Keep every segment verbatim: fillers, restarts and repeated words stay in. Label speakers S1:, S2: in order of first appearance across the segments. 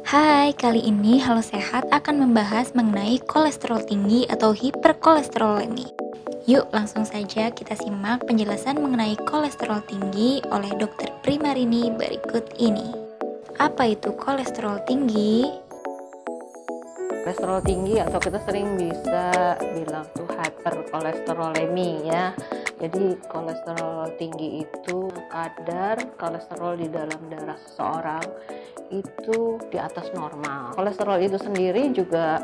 S1: Hai, kali ini Halo Sehat akan membahas mengenai kolesterol tinggi atau hiperkolesterolemi. Yuk langsung saja kita simak penjelasan mengenai kolesterol tinggi oleh dokter Primarini berikut ini. Apa itu kolesterol tinggi?
S2: Kolesterol tinggi atau kita sering bisa bilang tuh hyperkolesterolemi ya. Jadi kolesterol tinggi itu kadar kolesterol di dalam darah seseorang itu di atas normal. Kolesterol itu sendiri juga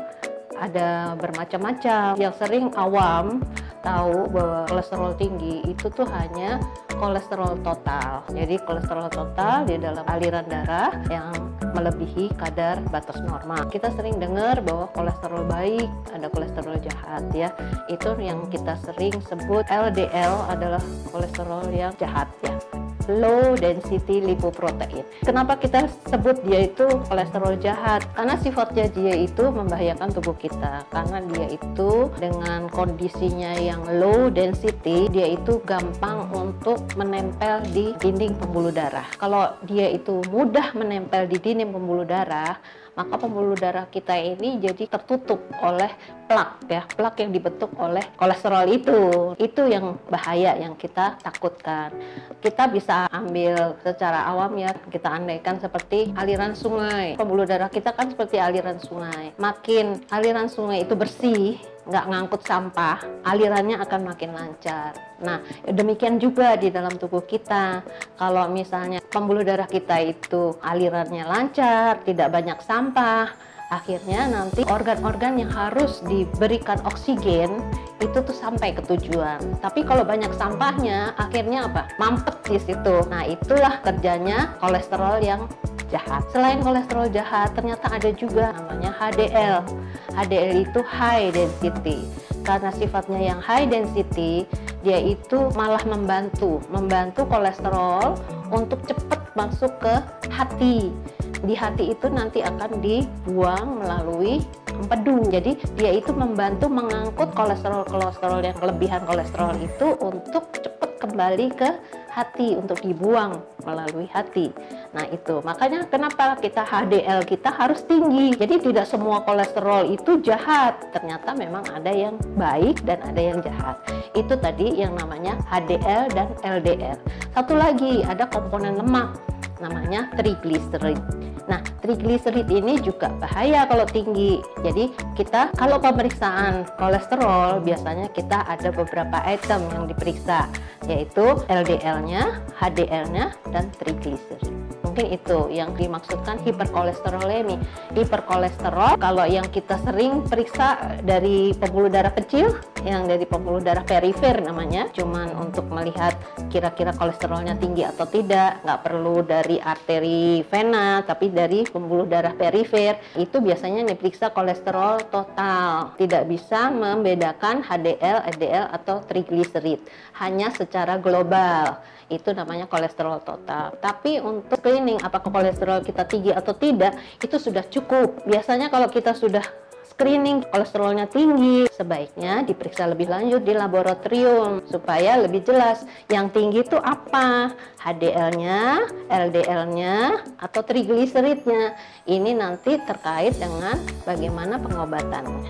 S2: ada bermacam-macam. Yang sering awam tahu bahwa kolesterol tinggi itu tuh hanya kolesterol total. Jadi kolesterol total di dalam aliran darah yang melebihi kadar batas normal. Kita sering dengar bahwa kolesterol baik, ada kolesterol jahat ya. Itu yang kita sering sebut L D L adalah kolesterol yang jahat ya. Low density lipoprotein. Kenapa kita sebut dia itu kolesterol jahat? Karena sifatnya dia itu membahayakan tubuh kita. Karena dia itu dengan kondisinya yang low density, dia itu gampang untuk menempel di dinding pembuluh darah. Kalau dia itu mudah menempel di dinding pembuluh darah, maka pembuluh darah kita ini jadi tertutup oleh plak ya, plak yang dibentuk oleh kolesterol itu. Itu yang bahaya yang kita takutkan. Kita bisa ambil secara awam ya, kita andaikan seperti aliran sungai. Pembuluh darah kita kan seperti aliran sungai. Makin aliran sungai itu bersih, nggak ngangkut sampah, alirannya akan makin lancar. Nah, demikian juga di dalam tubuh kita. Kalau misalnya pembuluh darah kita itu alirannya lancar, tidak banyak sampah, akhirnya nanti organ-organ yang harus diberikan oksigen itu tuh sampai ke tujuan. Tapi kalau banyak sampahnya, akhirnya apa? Mampet di situ. Nah, itulah kerjanya kolesterol yang jahat. Selain kolesterol jahat, ternyata ada juga namanya H D L. H D L itu high density. Karena sifatnya yang high density, dia itu malah membantu, membantu kolesterol untuk cepat masuk ke hati. Di hati itu nanti akan dibuang melalui empedu. Jadi dia itu membantu mengangkut kolesterol-kolesterol yang kelebihan kolesterol itu untuk cepat kembali ke hati, untuk dibuang melalui hati. Nah itu makanya kenapa kita H D L kita harus tinggi. Jadi tidak semua kolesterol itu jahat, ternyata memang ada yang baik dan ada yang jahat. Itu tadi yang namanya H D L dan L D L. Satu lagi ada komponen lemak namanya triglycerid. Nah, triglycerid ini juga bahaya kalau tinggi. Jadi kita kalau pemeriksaan kolesterol biasanya kita ada beberapa item yang diperiksa, yaitu L D L-nya, H D L-nya, dan triglycerid. Mungkin itu yang dimaksudkan hiperkolesterolemi. Hiperkolesterol kalau yang kita sering periksa dari pembuluh darah kecil, yang dari pembuluh darah perifer namanya, cuman untuk melihat kira-kira kolesterolnya tinggi atau tidak, nggak perlu dari arteri vena, tapi dari pembuluh darah perifer. Itu biasanya diperiksa kolesterol total, tidak bisa membedakan H D L, L D L atau triglycerid, hanya secara global. Itu namanya kolesterol total. Tapi untuk screening apakah kolesterol kita tinggi atau tidak, itu sudah cukup. Biasanya kalau kita sudah screening kolesterolnya tinggi, sebaiknya diperiksa lebih lanjut di laboratorium supaya lebih jelas yang tinggi itu apa, H D L-nya, L D L-nya, atau triglyceridnya. Ini nanti terkait dengan bagaimana pengobatannya.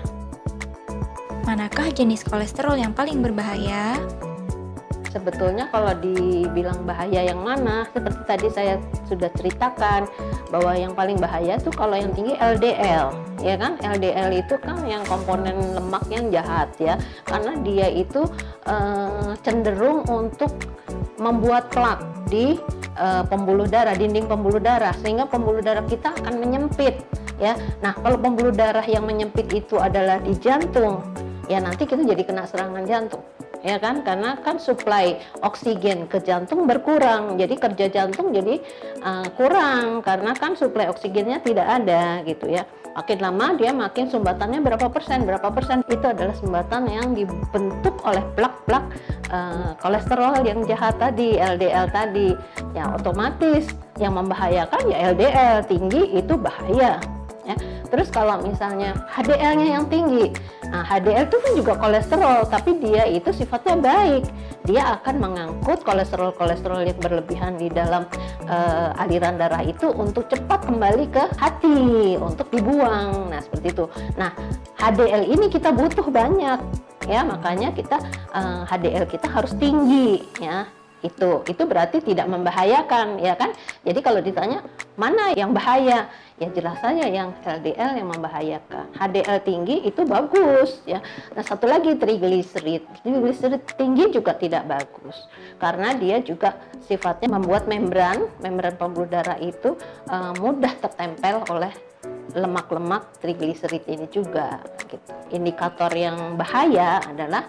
S1: Manakah jenis kolesterol yang paling berbahaya?
S2: Sebetulnya kalau dibilang bahaya yang mana, seperti tadi saya sudah ceritakan bahwa yang paling bahaya tuh kalau yang tinggi L D L, ya kan? L D L itu kan yang komponen lemak yang jahat ya, karena dia itu eh, cenderung untuk membuat plak di eh, pembuluh darah, dinding pembuluh darah, sehingga pembuluh darah kita akan menyempit ya. Nah, kalau pembuluh darah yang menyempit itu adalah di jantung, ya nanti kita jadi kena serangan jantung. Ya kan, karena kan suplai oksigen ke jantung berkurang, jadi kerja jantung jadi uh, kurang karena kan suplai oksigennya tidak ada gitu ya. Makin lama dia makin sumbatannya berapa persen, berapa persen itu adalah sumbatan yang dibentuk oleh plak-plak uh, kolesterol yang jahat tadi, L D L tadi. Ya otomatis yang membahayakan ya L D L tinggi itu bahaya. Ya. Terus kalau misalnya H D L-nya yang tinggi, Nah, H D L itu kan juga kolesterol, tapi dia itu sifatnya baik. Dia akan mengangkut kolesterol-kolesterol yang berlebihan di dalam uh, aliran darah itu untuk cepat kembali ke hati untuk dibuang. Nah, seperti itu. Nah, H D L ini kita butuh banyak, ya, makanya kita uh, H D L kita harus tinggi, ya. Itu itu berarti tidak membahayakan, ya kan? Jadi kalau ditanya mana yang bahaya, ya jelas saja yang L D L yang membahayakan. H D L tinggi itu bagus, ya. Nah, satu lagi trigliserid. Trigliserid tinggi juga tidak bagus karena dia juga sifatnya membuat membran membran pembuluh darah itu uh, mudah tertempel oleh lemak-lemak trigliserid ini juga. Gitu. Indikator yang bahaya adalah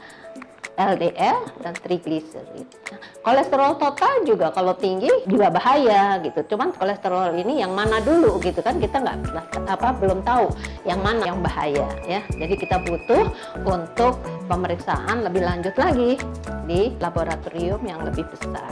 S2: L D L dan trigliserid. Nah, kolesterol total juga kalau tinggi juga bahaya gitu. Cuman kolesterol ini yang mana dulu gitu kan, kita nggak apa belum tahu yang mana yang bahaya, ya. Jadi kita butuh untuk pemeriksaan lebih lanjut lagi di laboratorium yang lebih besar.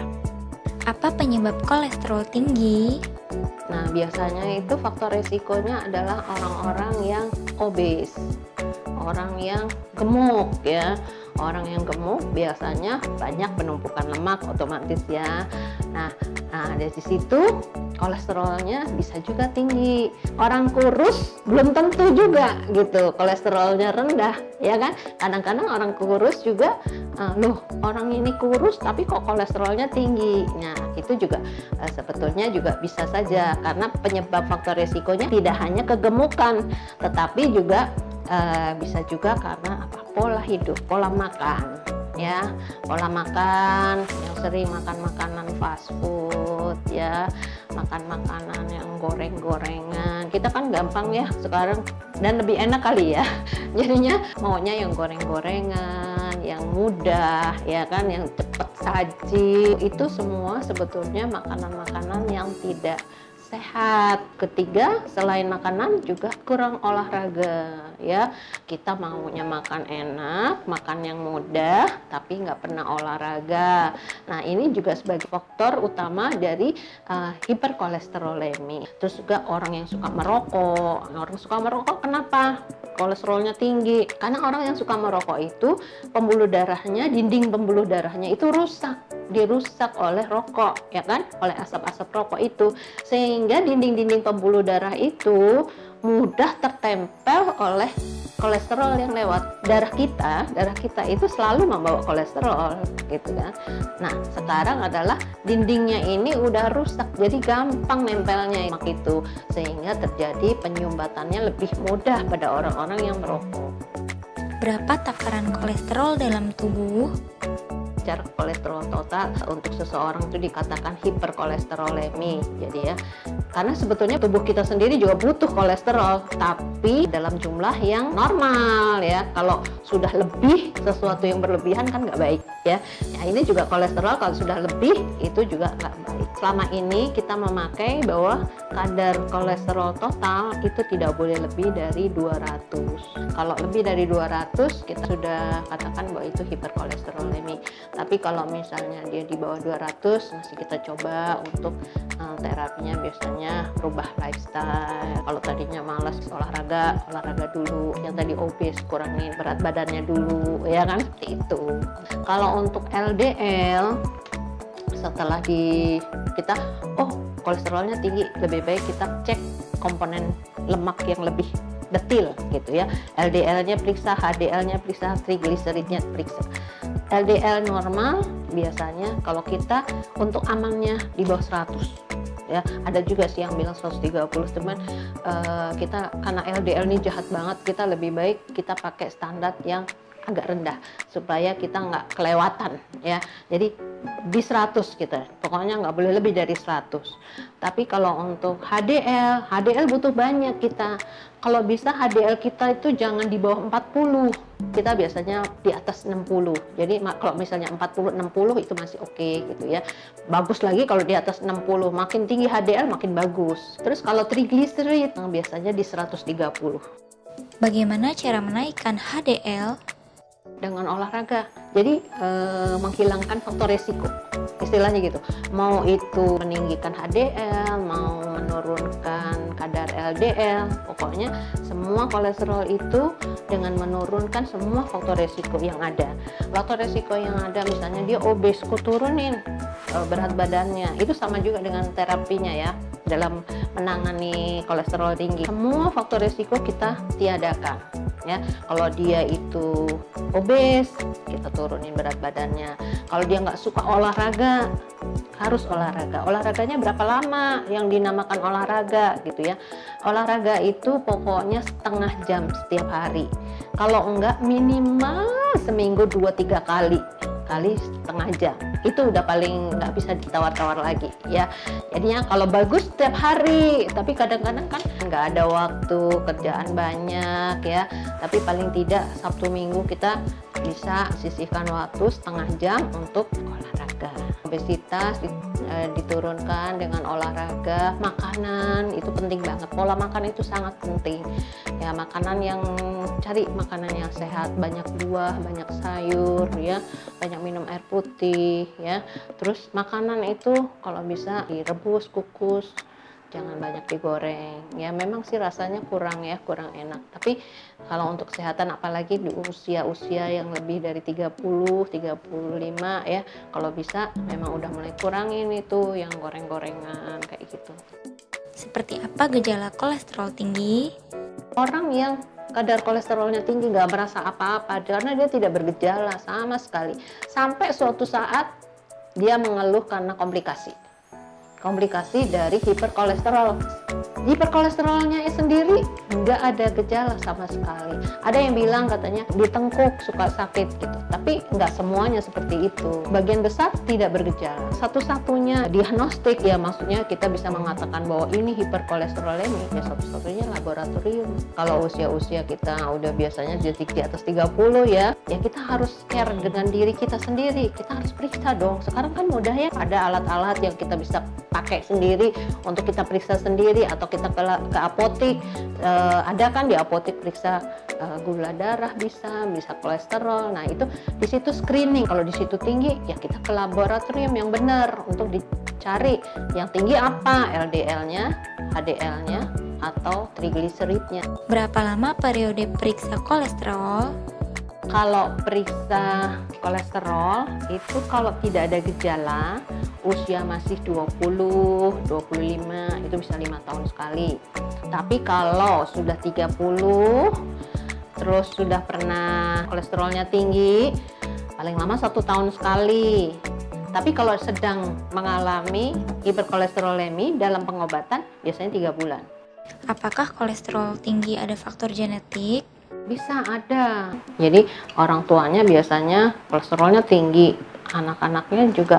S1: Apa penyebab kolesterol tinggi?
S2: Nah, biasanya itu faktor resikonya adalah orang-orang yang obes, orang yang gemuk, ya. Orang yang gemuk biasanya banyak penumpukan lemak otomatis, ya. Nah, nah dari situ kolesterolnya bisa juga tinggi. Orang kurus belum tentu juga gitu kolesterolnya rendah, ya kan? Kadang-kadang orang kurus juga, uh, loh orang ini kurus tapi kok kolesterolnya tinggi. Nah, itu juga uh, sebetulnya juga bisa saja karena penyebab faktor resikonya tidak hanya kegemukan, tetapi juga Uh, bisa juga karena apa, pola hidup, pola makan, ya, pola makan yang sering makan makanan fast food, ya, makan makanan yang goreng-gorengan. Kita kan gampang ya sekarang dan lebih enak kali ya, jadinya maunya yang goreng-gorengan, yang mudah, ya kan, yang cepat saji. Itu semua sebetulnya makanan-makanan yang tidak sehat. Ketiga, selain makanan juga kurang olahraga, ya. Kita maunya makan enak, makan yang mudah, tapi nggak pernah olahraga. Nah, ini juga sebagai faktor utama dari uh, hiperkolesterolemi. Terus juga orang yang suka merokok. Orang suka merokok kenapa kolesterolnya tinggi? Karena orang yang suka merokok itu pembuluh darahnya, dinding pembuluh darahnya itu rusak, dirusak oleh rokok, ya kan, oleh asap-asap rokok itu, sehingga dinding-dinding pembuluh darah itu mudah tertempel oleh kolesterol yang lewat darah kita. Darah kita itu selalu membawa kolesterol, gitu kan. Nah, sekarang adalah dindingnya ini udah rusak, jadi gampang nempelnya lemak itu, sehingga terjadi penyumbatannya lebih mudah pada orang-orang yang merokok.
S1: Berapa takaran kolesterol dalam tubuh?
S2: Secara kolesterol total untuk seseorang itu dikatakan hiperkolesterolemi. Jadi ya, karena sebetulnya tubuh kita sendiri juga butuh kolesterol, tapi dalam jumlah yang normal, ya. Kalau sudah lebih, sesuatu yang berlebihan kan nggak baik, ya. Nah, ini juga kolesterol kalau sudah lebih itu juga nggak baik. Selama ini kita memakai bahwa kadar kolesterol total itu tidak boleh lebih dari dua ratus. Kalau lebih dari dua ratus kita sudah katakan bahwa itu hiperkolesterolemi. Tapi kalau misalnya dia di bawah dua ratus, masih kita coba untuk uh, terapinya biasanya rubah lifestyle. Kalau tadinya malas olahraga, olahraga dulu. Yang tadi obes, kurangin berat badannya dulu, ya kan? Seperti itu. Kalau untuk L D L, setelah di kita, oh kolesterolnya tinggi, lebih baik kita cek komponen lemak yang lebih detil, gitu ya. L D L-nya periksa, H D L-nya periksa, trigliseridnya periksa. L D L normal biasanya kalau kita untuk amannya di bawah seratus, ya. Ada juga sih yang bilang seratus tiga puluh, teman. Uh, kita karena L D L ini jahat banget, kita lebih baik kita pakai standar yang agak rendah supaya kita nggak kelewatan, ya. Jadi di seratus kita, pokoknya nggak boleh lebih dari seratus. Tapi kalau untuk H D L, H D L butuh banyak kita. Kalau bisa H D L kita itu jangan di bawah empat puluh. Kita biasanya di atas enam puluh. Jadi kalau misalnya empat puluh enam puluh itu masih oke, okay, gitu ya. Bagus lagi kalau di atas enam puluh. Makin tinggi H D L makin bagus. Terus kalau trigliserid biasanya di seratus tiga puluh.
S1: Bagaimana cara menaikkan H D L?
S2: Dengan olahraga. Jadi eh, menghilangkan faktor resiko, istilahnya gitu. Mau itu meninggikan H D L, mau menurunkan kadar L D L, pokoknya semua kolesterol itu dengan menurunkan semua faktor resiko yang ada. Faktor resiko yang ada misalnya dia obes, ku turunin eh, berat badannya. Itu sama juga dengan terapinya ya, dalam menangani kolesterol tinggi. Semua faktor resiko kita tiadakan. Ya, kalau dia itu obes, kita turunin berat badannya. Kalau dia nggak suka olahraga, harus olahraga. Olahraganya berapa lama yang dinamakan olahraga gitu ya? Olahraga itu pokoknya setengah jam setiap hari. Kalau enggak minimal seminggu dua tiga kali kali setengah jam, itu udah paling nggak bisa ditawar-tawar lagi ya. Jadinya kalau bagus setiap hari, tapi kadang-kadang kan nggak ada waktu, kerjaan banyak ya, tapi paling tidak Sabtu Minggu kita bisa sisihkan waktu setengah jam untuk olahraga. Obesitas diturunkan dengan olahraga. Makanan itu penting banget, pola makan itu sangat penting ya. Makanan yang cari makanan yang sehat, banyak buah, banyak sayur ya, banyak minum air putih ya. Terus makanan itu kalau bisa direbus, kukus, jangan banyak digoreng ya. Memang sih rasanya kurang ya, kurang enak, tapi kalau untuk kesehatan apalagi di usia-usia yang lebih dari tiga puluh, tiga puluh lima ya, kalau bisa memang udah mulai kurangin itu yang goreng-gorengan kayak gitu.
S1: Seperti apa gejala kolesterol tinggi?
S2: Orang yang kadar kolesterolnya tinggi nggak merasa apa-apa karena dia tidak bergejala sama sekali, sampai suatu saat dia mengeluh karena komplikasi komplikasi dari hiperkolesterol. Hiperkolesterolnya sendiri nggak ada gejala sama sekali. Ada yang bilang katanya di tengkuk suka sakit gitu, tapi nggak semuanya seperti itu. Bagian besar tidak bergejala. Satu-satunya diagnostik ya, maksudnya kita bisa mengatakan bahwa ini hiperkolesterolemi ya satu-satunya laboratorium. Kalau usia-usia kita udah biasanya di atas tiga puluh ya, ya kita harus care dengan diri kita sendiri. Kita harus periksa dong. Sekarang kan mudah ya, ada alat-alat yang kita bisa pakai sendiri untuk kita periksa sendiri, atau kita ke, ke apotik, e, ada kan di apotik periksa e, gula darah, bisa bisa kolesterol. Nah itu di situ screening. Kalau di situ tinggi ya kita ke laboratorium yang benar untuk dicari yang tinggi apa, L D L-nya, H D L-nya, atau trigliseridnya.
S1: Berapa lama periode periksa kolesterol?
S2: Kalau periksa kolesterol itu kalau tidak ada gejala, usia masih dua puluh, dua puluh lima, itu bisa lima tahun sekali. Tapi kalau sudah tiga puluh, terus sudah pernah kolesterolnya tinggi, paling lama satu tahun sekali. Tapi kalau sedang mengalami hiperkolesterolemi dalam pengobatan, biasanya tiga bulan.
S1: Apakah kolesterol tinggi ada faktor genetik?
S2: Bisa ada. Jadi orang tuanya biasanya kolesterolnya tinggi, anak-anaknya juga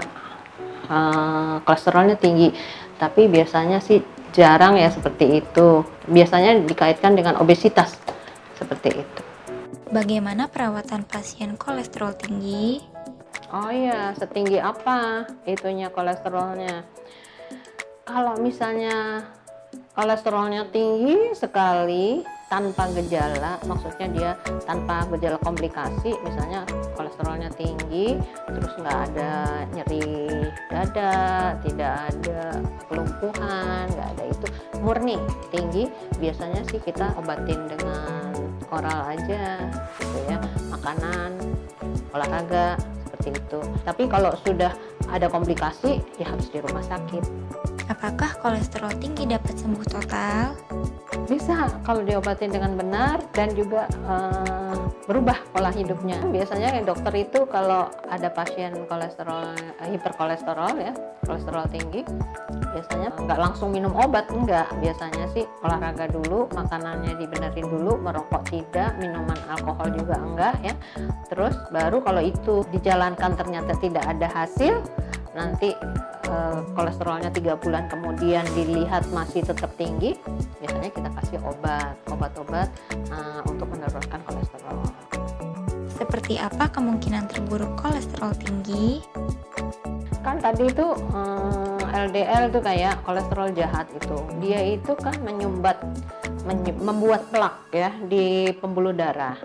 S2: uh, kolesterolnya tinggi. Tapi biasanya sih jarang ya seperti itu. Biasanya dikaitkan dengan obesitas seperti itu.
S1: Bagaimana perawatan pasien kolesterol tinggi?
S2: Oh iya, setinggi apa itunya kolesterolnya? Kalau misalnya kolesterolnya tinggi sekali tanpa gejala, maksudnya dia tanpa gejala komplikasi, misalnya kolesterolnya tinggi terus nggak ada nyeri dada, tidak ada kelumpuhan, nggak ada itu, murni tinggi, biasanya sih kita obatin dengan oral aja gitu ya, makanan, olahraga seperti itu. Tapi kalau sudah ada komplikasi ya harus di rumah sakit.
S1: Apakah kolesterol tinggi dapat sembuh total?
S2: Bisa kalau diobatin dengan benar dan juga uh, berubah pola hidupnya. Biasanya dokter itu kalau ada pasien kolesterol hiperkolesterol ya, kolesterol tinggi, biasanya nggak langsung minum obat, enggak. Biasanya sih olahraga dulu, makanannya dibenerin dulu, merokok tidak, minuman alkohol juga enggak ya. Terus baru kalau itu dijalankan ternyata tidak ada hasil, nanti uh, kolesterolnya tiga bulan kemudian dilihat masih tetap tinggi, biasanya kita kasih obat, obat-obat uh, untuk menurunkan kolesterol.
S1: Seperti apa kemungkinan terburuk kolesterol tinggi?
S2: Kan tadi itu um, L D L itu kayak kolesterol jahat itu, dia itu kan menyumbat, menye- membuat plak ya di pembuluh darah.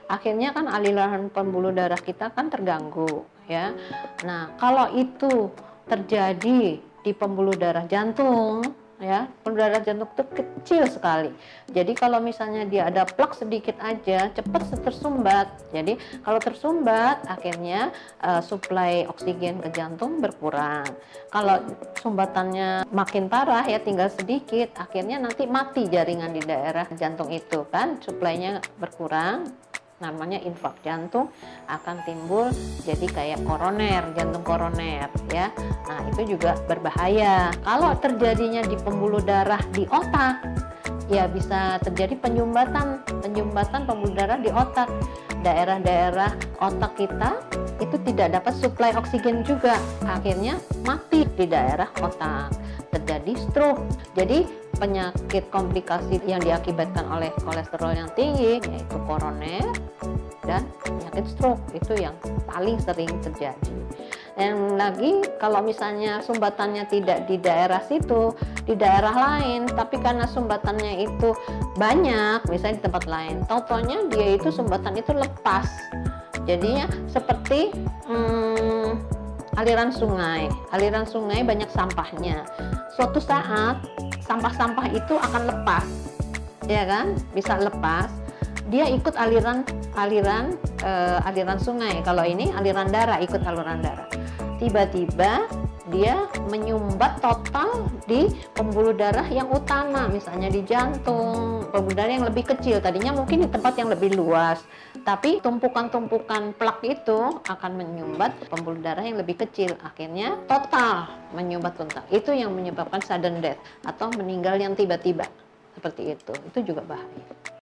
S2: akhirnya kan aliran pembuluh darah kita kan terganggu ya. Nah, kalau itu terjadi di pembuluh darah jantung ya, pembuluh darah jantung itu kecil sekali. Jadi kalau misalnya dia ada plak sedikit aja cepat tersumbat. Jadi kalau tersumbat akhirnya uh, suplai oksigen ke jantung berkurang. Kalau sumbatannya makin parah ya, tinggal sedikit, akhirnya nanti mati jaringan di daerah jantung itu kan, suplainya berkurang, namanya infark jantung, akan timbul jadi kayak koroner, jantung koroner ya. Nah, itu juga berbahaya. Kalau terjadinya di pembuluh darah di otak, ya bisa terjadi penyumbatan, penyumbatan pembuluh darah di otak. Daerah-daerah otak kita itu tidak dapat suplai oksigen juga, akhirnya mati di daerah otak, terjadi stroke. Jadi penyakit komplikasi yang diakibatkan oleh kolesterol yang tinggi yaitu koroner dan penyakit stroke, itu yang paling sering terjadi. Dan lagi kalau misalnya sumbatannya tidak di daerah situ, di daerah lain, tapi karena sumbatannya itu banyak, misalnya di tempat lain, tau-taunya dia itu sumbatan itu lepas. Jadinya seperti hmm, aliran sungai, aliran sungai banyak sampahnya. Suatu saat sampah-sampah itu akan lepas, ya kan? Bisa lepas. Dia ikut aliran aliran uh, aliran sungai. Kalau ini aliran darah, ikut aliran darah. Tiba-tiba dia menyumbat total di pembuluh darah yang utama, misalnya di jantung, pembuluh darah yang lebih kecil. Tadinya mungkin di tempat yang lebih luas, tapi tumpukan-tumpukan plak itu akan menyumbat pembuluh darah yang lebih kecil. Akhirnya total menyumbat total. Itu yang menyebabkan sudden death atau meninggal yang tiba-tiba. Seperti itu. Itu juga bahaya.